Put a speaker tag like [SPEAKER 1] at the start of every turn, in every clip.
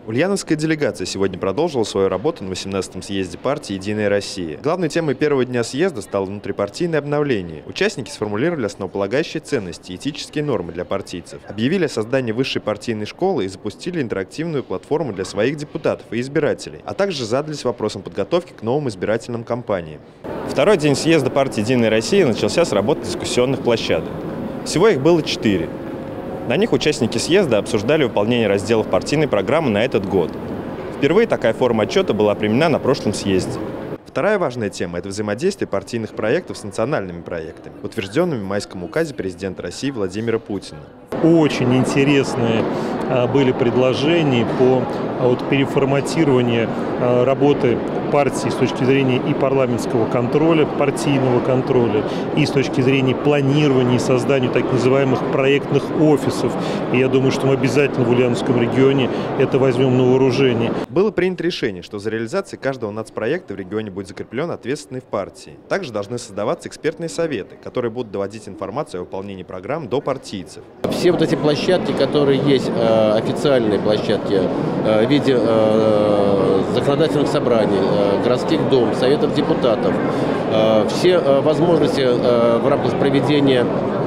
[SPEAKER 1] Ульяновская делегация сегодня продолжила свою работу на 18-м съезде партии «Единая Россия». Главной темой первого дня съезда стало внутрипартийное обновление. Участники сформулировали основополагающие ценности и этические нормы для партийцев, объявили о создании высшей партийной школы и запустили интерактивную платформу для своих депутатов и избирателей, а также задались вопросом подготовки к новым избирательным кампаниям. Второй день съезда партии «Единая Россия» начался с работы дискуссионных площадок. Всего их было 4. На них участники съезда обсуждали выполнение разделов партийной программы на этот год. Впервые такая форма отчета была применена на прошлом съезде. Вторая важная тема – это взаимодействие партийных проектов с национальными проектами, утвержденными в майском указе президента России Владимира Путина.
[SPEAKER 2] Очень интересные были предложения по переформатированию работы партии с точки зрения и парламентского контроля, партийного контроля, и с точки зрения планирования и создания так называемых проектных офисов. И я думаю, что мы обязательно в Ульяновском регионе это возьмем на вооружение.
[SPEAKER 1] Было принято решение, что за реализацией каждого нацпроекта в регионе будет закреплен ответственный в партии. Также должны создаваться экспертные советы, которые будут доводить информацию о выполнении программ до партийцев.
[SPEAKER 3] Все вот эти площадки, которые есть, официальные площадки в виде законодательных собраний, городских дом, советов депутатов, все возможности в рамках проведения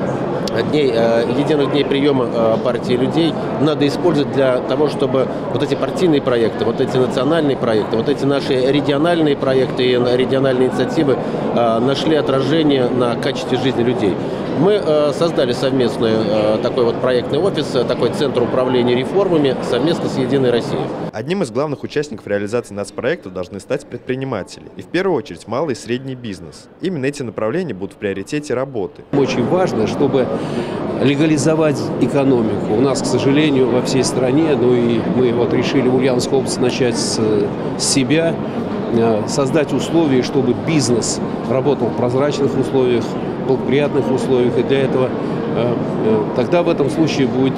[SPEAKER 3] единых дней приема партии людей надо использовать для того, чтобы вот эти партийные проекты, вот эти национальные проекты, вот эти наши региональные проекты и региональные инициативы нашли отражение на качестве жизни людей. Мы создали совместный такой вот проектный офис, такой центр управления реформами совместно с «Единой Россией».
[SPEAKER 1] Одним из главных участников реализации нацпроектов должны стать предприниматели. И в первую очередь малый и средний бизнес. Именно эти направления будут в приоритете работы.
[SPEAKER 4] Очень важно, чтобы легализовать экономику. У нас, к сожалению, во всей стране, ну и мы вот решили в Ульяновской области начать с себя, создать условия, чтобы бизнес работал в прозрачных условиях, благоприятных условиях, и для этого тогда в этом случае будет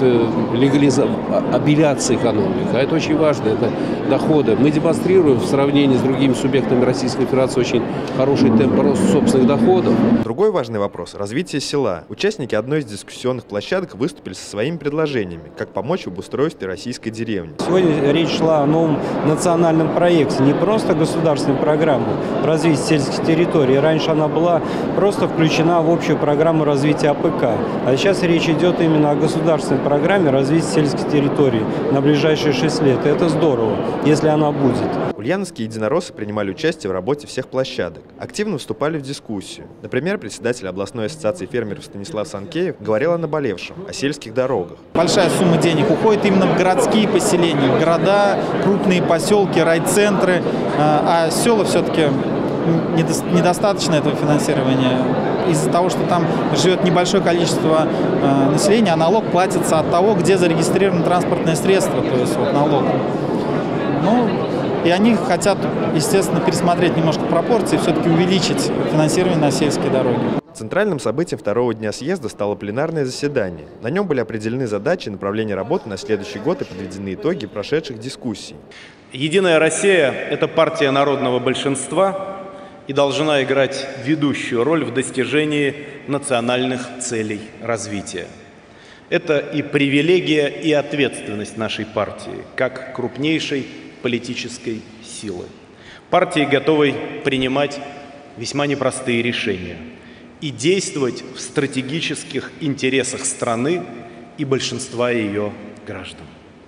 [SPEAKER 4] обеляться экономика. Это очень важно, это доходы. Мы демонстрируем в сравнении с другими субъектами Российской Федерации очень хороший темп роста собственных доходов.
[SPEAKER 1] Другой важный вопрос – развитие села. Участники одной из дискуссионных площадок выступили со своими предложениями, как помочь в обустройстве российской деревни.
[SPEAKER 5] Сегодня речь шла о новом национальном проекте, не просто государственной программе развития сельских территорий. Раньше она была просто включена в общую программу развития АПК. А сейчас речь идет именно о государственной программе развития сельских территорий на ближайшие 6 лет. И это здорово, если она будет.
[SPEAKER 1] Ульяновские единороссы принимали участие в работе всех площадок. Активно вступали в дискуссию. Например, председатель областной ассоциации фермеров Станислав Санкеев говорил о наболевшем, о сельских дорогах.
[SPEAKER 6] Большая сумма денег уходит именно в городские поселения, в города, крупные поселки, райцентры, а села все-таки недостаточно этого финансирования. Из-за того, что там живет небольшое количество населения, а налог платится от того, где зарегистрировано транспортное средство, то есть вот налог. Ну, и они хотят, естественно, пересмотреть немножко пропорции, все-таки увеличить финансирование на сельские дороги.
[SPEAKER 1] Центральным событием второго дня съезда стало пленарное заседание. На нем были определены задачи и направления работы на следующий год и подведены итоги прошедших дискуссий.
[SPEAKER 7] «Единая Россия» – это партия народного большинства и должна играть ведущую роль в достижении национальных целей развития. Это и привилегия, и ответственность нашей партии, как крупнейшей политической силы. Партии готовы принимать весьма непростые решения и действовать в стратегических интересах страны и большинства ее граждан.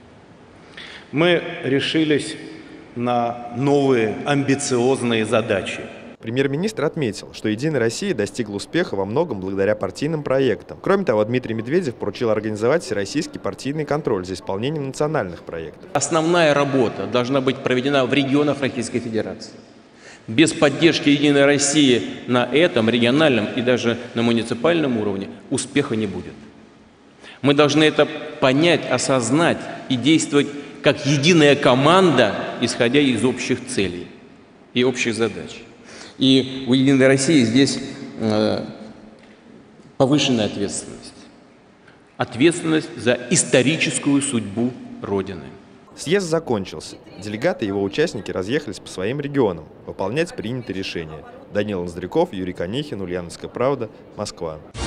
[SPEAKER 7] Мы решились на новые амбициозные задачи.
[SPEAKER 1] Премьер-министр отметил, что «Единая Россия» достигла успеха во многом благодаря партийным проектам. Кроме того, Дмитрий Медведев поручил организовать всероссийский партийный контроль за исполнением национальных проектов.
[SPEAKER 8] Основная работа должна быть проведена в регионах Российской Федерации. Без поддержки «Единой России» на этом региональном и даже на муниципальном уровне успеха не будет. Мы должны это понять, осознать и действовать как единая команда, исходя из общих целей и общих задач. И у «Единой России» здесь повышенная ответственность. Ответственность за историческую судьбу Родины.
[SPEAKER 1] Съезд закончился. Делегаты и его участники разъехались по своим регионам выполнять принятые решения. Данил Ноздряков, Юрий Конихин, Ульяновская правда, Москва.